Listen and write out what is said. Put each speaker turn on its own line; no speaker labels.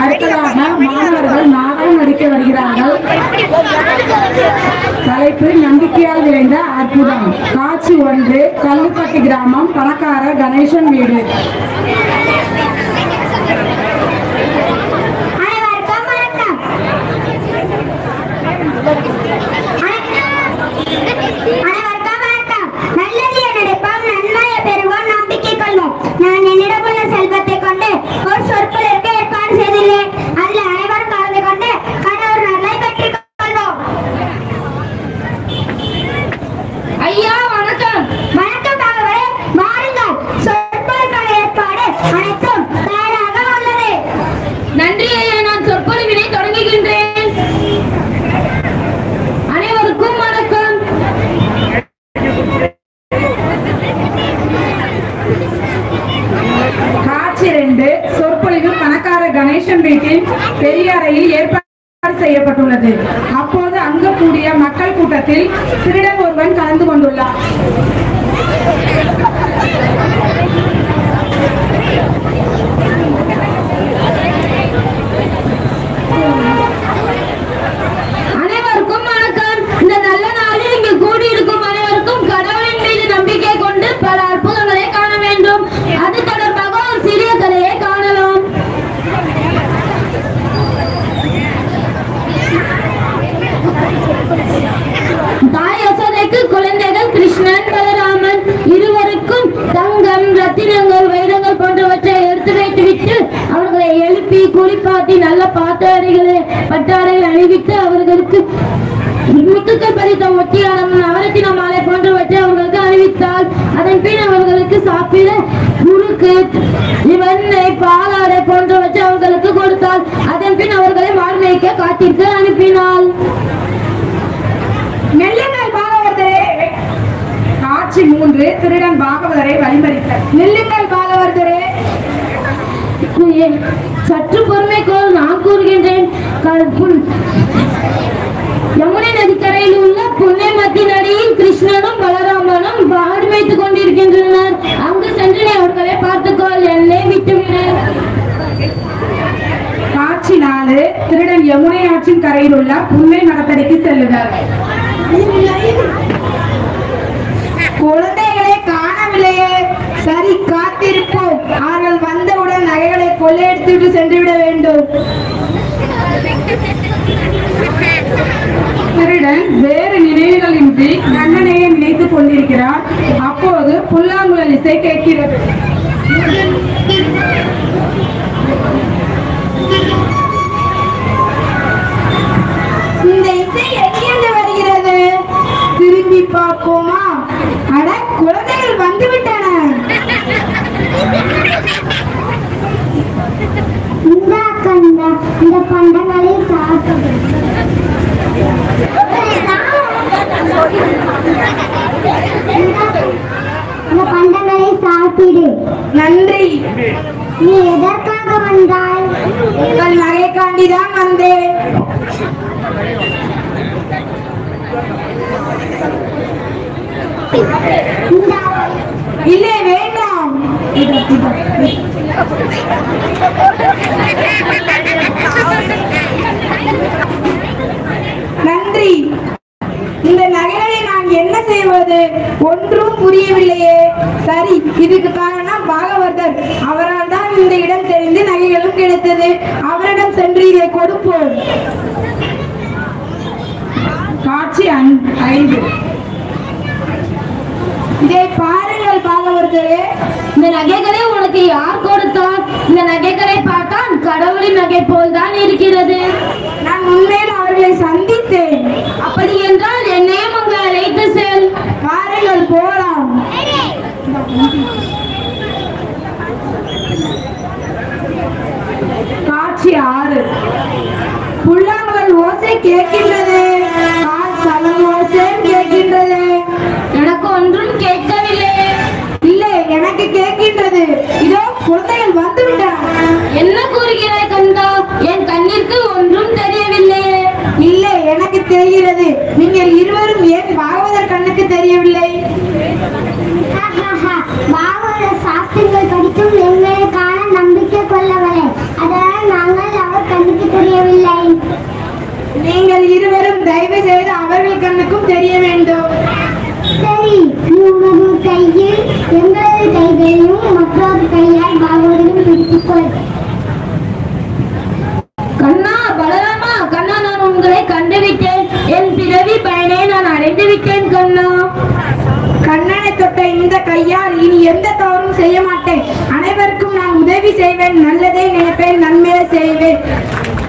அடுத்ததாக மாணவர்கள் நாடகம் நடிக்க வருகிறார்கள். தலைப்பு நம்பிக்கையால் விளைந்த அற்புதம். காட்சி 1, கல்லுப்பட்டி கிராமம், பணக்கார கணேசன் வீடு.
நான் என்னிடமுள்ள செல்வத்தை கொண்டு ஒரு சொற்பொழிற்கு ஏற்பாடு செய்துள்ளேன். அதில் அனைவரும் கலந்து கொண்டு கணவர் நலனை பெற்றுக் கொள்வோம். ஐயா வணக்கம். வணக்கம் மகளே, வாருங்கள். சொற்பொழிவுக்கான ஏற்பாடு அனைத்தும் தயாராக உள்ளது. நன்றி ஐயா, நான் சொற்பொழிவினை தொடங்குகின்றேன். அனைவருக்கும் வணக்கம்.
காட்சி 2, சொற்பொழிவு பணக்கார கணேசன் வீட்டில் பெரிய அறையில் ஏற்பாடு செய்யப்பட்டுள்ளது. அப்போது அங்கு கூடிய மக்கள் கூட்டத்தில் திருடன் ஒருவன் கலந்து கொண்டுள்ளார்.
அனைவருக்கும் வணக்கம். இந்த நல்ல நாளில் இங்கு கூடியிருக்கும் அனைவருக்கும் கடவுளின் மீது நம்பிக்கை கொண்டு பல அற்புதங்களை காண வேண்டும். அது தொடர்பாக ஒரு சிறிய கதையை காணலாம். தாய் யசோதைக்கு குழந்தைகள் கிருஷ்ணன், பலராமன். இருவருக்கும் தங்கம், ரத்தினங்கள், வைரங்கள் போன்றவற்றை எடுத்து வைத்துவிட்டு அவர்களை எழுப்பி குளிப்பாட்டி நல்ல பட்டாடைகள் அணிவித்து அவர்களுக்கு முத்துக்கள் பறித்த ஒட்டியானம், நவரத்தின மாலை போன்றவற்றை அவர்களுக்கு அணிவித்தால் அதன் பின் அவர்களுக்கு சாப்பிட முறுக்கு, வெண்ணெய், பாலாடை போன்றவற்றை அவர்களுக்கு கொடுத்தால் அதன் பின் அவர்களை மார்மேய்க்க காட்டிற்கு அனுப்பினாள்.
நெல்லுங்கள் பாகவதரே. காட்சி 3, திருடன் பாகவதரை வழிமறித்தார்.
நெல்லுங்கள் பாகவதரே. சற்று பொறுமை கோள், நான் கூறுகின்றேன். யமுனை நதிக்கரையில் உள்ள புன்னைமத்தி நதியில் கிருஷ்ணனும் பலராமனும் பாடு வைத்துக் கொண்டிருக்கின்றனர். அங்கு சென்று நீ அவர்களை பார்த்துக்கொள், என்னை விட்டுவிடு.
காட்சி 4, திருடன் யமுனை ஆற்றின் கரையில் உள்ள புன்னை மரத்தடிக்கு செல்லுகிறார்.
குழந்தைகளை காணவில்லையே. சரி, காத்திருப்போம். அவர்கள் வந்தவுடன் நகைகளை கொள்ளையடித்துவிட்டு சென்றுவிட வேண்டும்.
திருடன் வேறு நினைவுகளின்றி கண்ணனையை நினைத்துக் கொண்டிருக்கிறார். அப்போது புல்லாங்குழல் இசை கேட்கிறது.
இந்த இசை எங்கிருந்து வருகிறது? திரும்பி பார்ப்போமா? அட, குழந்தைகள் வந்துவிட்டன. இந்த பண்டங்களை சாப்பிடு. நன்றி. நீ எதற்காக வந்தாய்? உங்கள் நகைக்காண்டிதான் வந்தேன். இல்லை, வேண்டாம். நன்றி. இந்த நகைகளை நான் என்ன செய்வது? ஒன்றும் புரியவில்லையே. சரி, இதுக்கு காரணம் பாகவதர். அவரால் தான் இந்த இடம் தெரிந்து நகைகளும் கிடைத்தது. அவரிடம் சென்று இதை கொடுப்போம்.
காட்சி 5,
இதை பாருங்கள் பாகவதரே. இந்த நகைகளை உனக்கு யார் கொடுத்தார்? இந்த நகைகளை பார்த்தால் கடவுளின் நகை போல் தான் இருக்கிறது. நான் உண்மையில் அவர்களை சந்தித்தேன். அப்படி என்றால் என்னையும் அங்கு அழைத்து செல். பாருங்கள், போலாம்.
காட்சி 6,
புல்லாங்குழல் ஓசை கேட்கின்றது. ஓசை கேட்கின்றது. எனக்கு ஒன்றும் கேட்கவில்லை. இல்லை, எனக்கு கேட்கின்றது. இதோ குழந்தைகள் வந்துவிட்டன. என்ன கூறுகிறாய் கந்தா? என் கண்ணிற்கு ஒன்றும் தெரியவில்லை. இல்லை, எனக்கு தெரிகிறது. நீங்கள் இருவரும் ஏன் பாகவதர் கண்ணுக்கு தெரியவில்லை? பாகவதர் சாஸ்திரங்கள் படிக்கும் எங்களுக்கான நம்பிக்கை கொள்ளவில்லை. அதனால் நாங்கள் அவர்
தெரிய வேண்டும்.
சரி, உங்களது கையில் எங்களது கைகளையும் மற்றொரு கையால் பாகவதையும் பிடித்துக்கொள். கண்ணா, பலராமா, கண்ணா, நான் உங்களை கண்டுவிட்டேன். என் பிறவி பயனை நான் அடைந்து விட்டேன் கண்ணா.
கண்ணனை தொட்ட இந்த கையால் இனி எந்த தவறும் செய்ய மாட்டேன். அனைவருக்கும் நான் உதவி செய்வேன், நல்லதே நினைப்பேன், நன்மையை செய்வேன்.